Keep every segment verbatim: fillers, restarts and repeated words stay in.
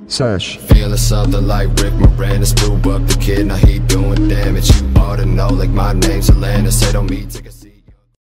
Sesh. Feeling something like Rick Moranis, blew up the kid, now he doing damage. You ought to know, like my name's Atlanta, say don't me, take a seat.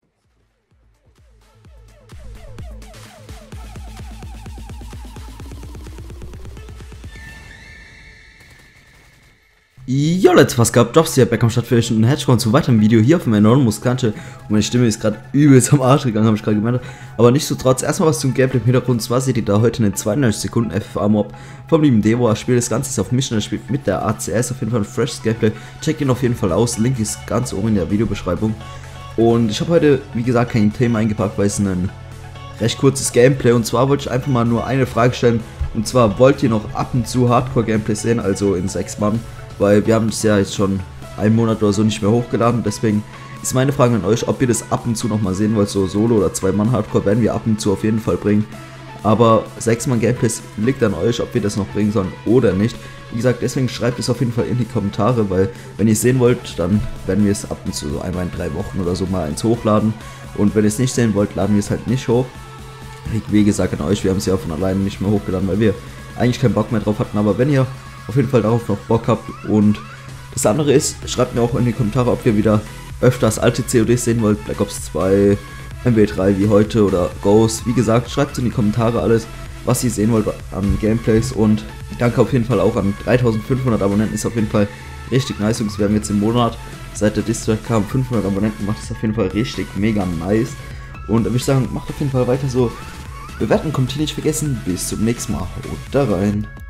Jo Leute, was gab? Jobs hier, Back am Stadtfischen und herzlich willkommen zu weiteren Video hier auf meinem neuen Muskante. Und meine Stimme ist gerade übelst am Arsch gegangen, habe ich gerade gemerkt. Aber nichtsdestotrotz, erstmal was zum Gameplay im Hintergrund. Und zwar seht ihr da heute einen zweiundneunzig Sekunden F F A-Mob vom lieben Devo. Das Spiel, das Ganze ist auf Mission, das spielt mit der A C S, auf jeden Fall ein freshes Gameplay. Checkt ihn auf jeden Fall aus, Link ist ganz oben in der Videobeschreibung. Und ich habe heute, wie gesagt, kein Thema eingepackt, weil es ein recht kurzes Gameplay. Und zwar wollte ich einfach mal nur eine Frage stellen. Und zwar, wollt ihr noch ab und zu Hardcore-Gameplays sehen, also in sechs Mann? Weil wir haben es ja jetzt schon einen Monat oder so nicht mehr hochgeladen, deswegen ist meine Frage an euch, ob ihr das ab und zu noch mal sehen wollt, so Solo oder zwei Mann Hardcore werden wir ab und zu auf jeden Fall bringen, aber sechs Mann Gameplays liegt an euch, ob wir das noch bringen sollen oder nicht. Wie gesagt, deswegen schreibt es auf jeden Fall in die Kommentare, weil wenn ihr es sehen wollt, dann werden wir es ab und zu so einmal in drei Wochen oder so mal eins hochladen, und wenn ihr es nicht sehen wollt, laden wir es halt nicht hoch. Wie gesagt an euch, wir haben es ja von alleine nicht mehr hochgeladen, weil wir eigentlich keinen Bock mehr drauf hatten, aber wenn ihr auf jeden Fall darauf noch Bock habt. Und das andere ist, schreibt mir auch in die Kommentare, ob ihr wieder öfters alte C O Ds sehen wollt, Black Ops zwei, M W drei wie heute oder Ghost. Wie gesagt, schreibt in die Kommentare alles, was ihr sehen wollt an Gameplays, und danke auf jeden Fall auch an dreitausendfünfhundert Abonnenten, ist auf jeden Fall richtig nice, Jungs. Wir haben jetzt im Monat, seit der Distrack kam, fünfhundert Abonnenten, macht es auf jeden Fall richtig mega nice, und da würde ich sagen, macht auf jeden Fall weiter so. Bewerten kommt hier nicht vergessen, bis zum nächsten Mal, haut da rein.